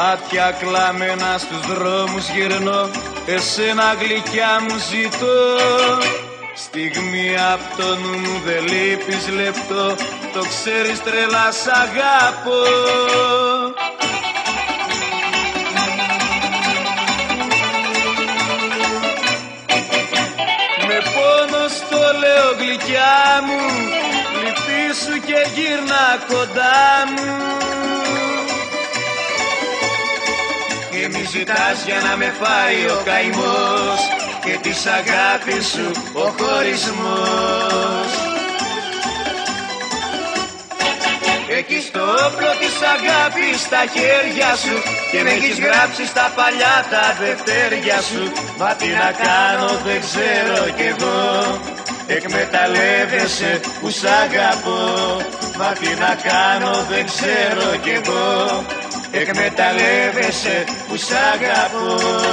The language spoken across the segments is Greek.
μάτια κλαμμένα στους δρόμους γυρνώ, εσένα γλυκιά μου ζητώ. Στιγμή απ' το νου μου δεν λείπεις λεπτό, το ξέρεις τρελά σ' αγάπω. Με πόνο στο λέω γλυκιά μου, λυπήσου και γύρνα κοντά μου. Και μη ζητάς για να με φάει ο καημός και της αγάπης σου ο χωρισμός. Έχεις το όπλο της αγάπης στα χέρια σου και με έχεις γράψει στα παλιά τα δευτέρια σου. Μα τι να κάνω δεν ξέρω κι εγώ, εκμεταλλεύεσαι που σ' αγαπώ. Μα τι να κάνω δεν ξέρω κι εγώ, εκμεταλλεύεσαι που σ' αγαπώ.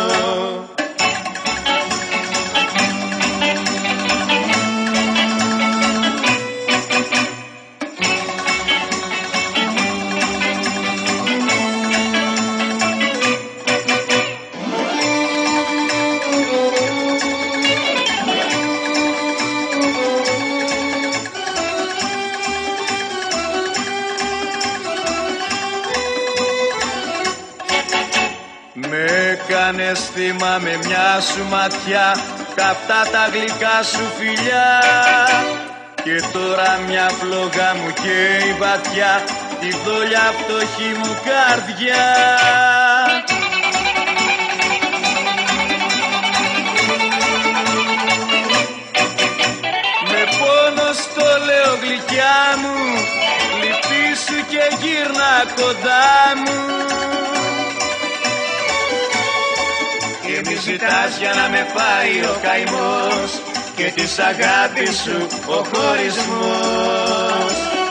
Με κάνες θύμα με μια σου ματιά, καυτά τα γλυκά σου φιλιά. Και τώρα μια φλόγα μου καίει βαθιά, τη δόλια φτωχή μου καρδιά. Με πόνο στο λέω γλυκιά μου, λυπήσου και γύρνα κοντά μου. Και μη ζητάς για να με φάει ο καημός και της αγάπης σου ο χωρισμός.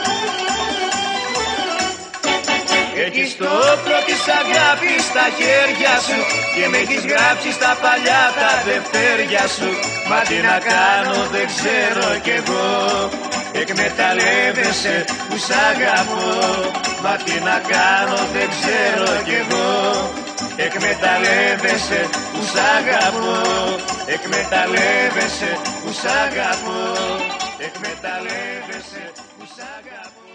Έχεις το όπλο της αγάπης στα χέρια σου και με έχεις γράψει στα παλιά τα δευτέρια σου. Μα τι να κάνω δεν ξέρω κι εγώ, εκμεταλλεύεσαι που σ' αγαπώ. Μα τι να κάνω δεν ξέρω κι εγώ, εκμεταλλεύεσαι που σ' αγαπώ. Εκμεταλλεύεσαι που σ' αγαπώ. Εκμεταλλεύεσαι που σ' αγαπώ.